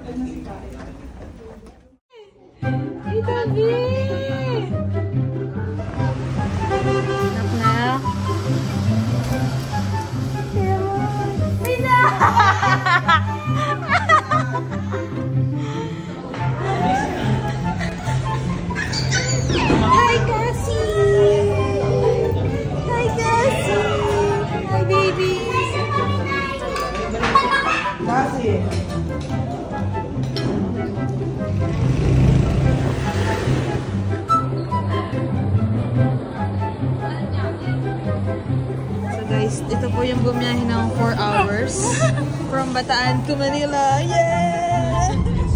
Tita B! Knock. Tita! Hi, Cassie! Hi, Cassie! Hi, baby! Cassie! So guys, ito po yung bumiyahe ng 4 hours from Bataan to Manila. Yeah!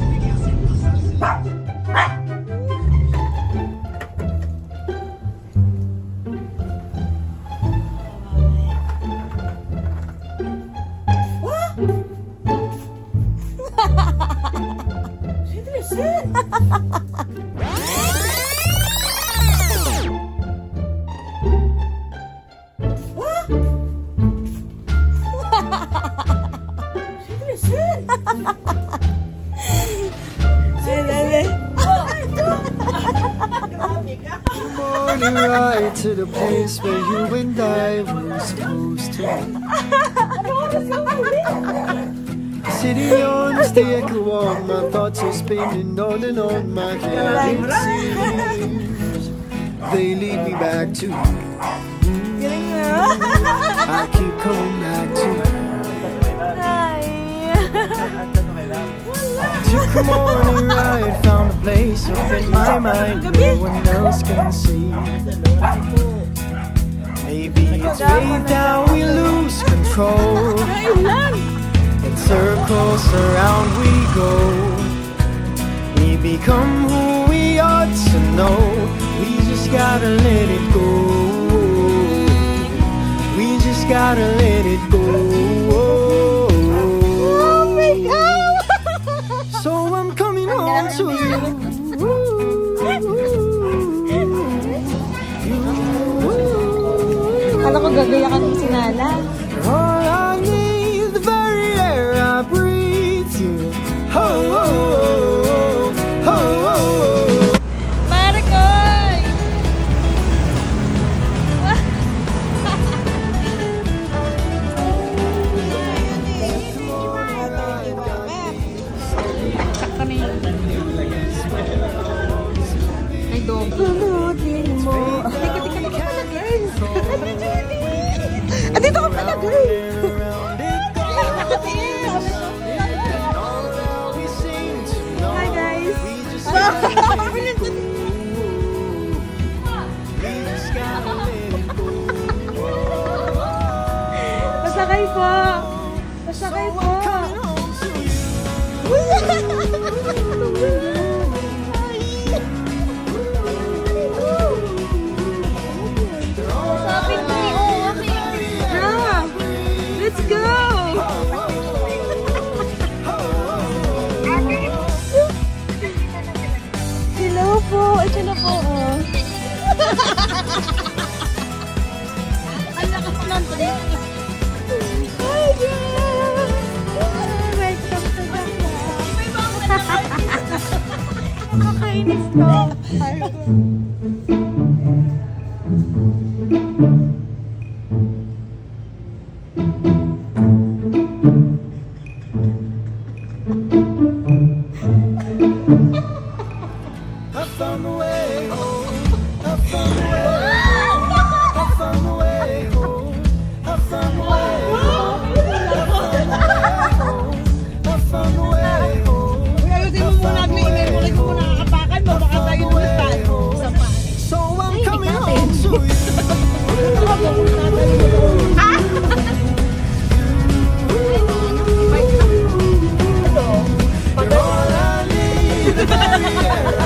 Morning ride to the place where you and I were supposed to meet. Sitting on the stairwell, my thoughts are spinning on and on. My head it seems they lead me back to you. I keep coming back to you. Took a morning ride, found a place up in my mind no one else can see. Maybe it's way down we lose control. In circles around we go. We become who we ought to know. We just gotta let it go. We just gotta let it go. So I'm coming home to you. Alam ko gagaya ka ng sinala. All I need, the very air I breathe you. Oh, oh, oh, oh, oh. Maricoy! Kami. Ay, dog. Pulutin mo. Andito ka pala, girl! Hi, guys! Pasakay po! Pasakay po! Let's go! Hello po! Ito na po, oh. Ang lakas lang po dito. Hi, girl! Welcome to the vlog. Nakakainis ko. I found a way home. I found a way home. I found a way home. I found a way home. I found a way home. Ayusin mo muna at may email mo. Like mo muna kakapakan mo. Baka tayo lumitan. So I'm coming home to you. All I need, the very air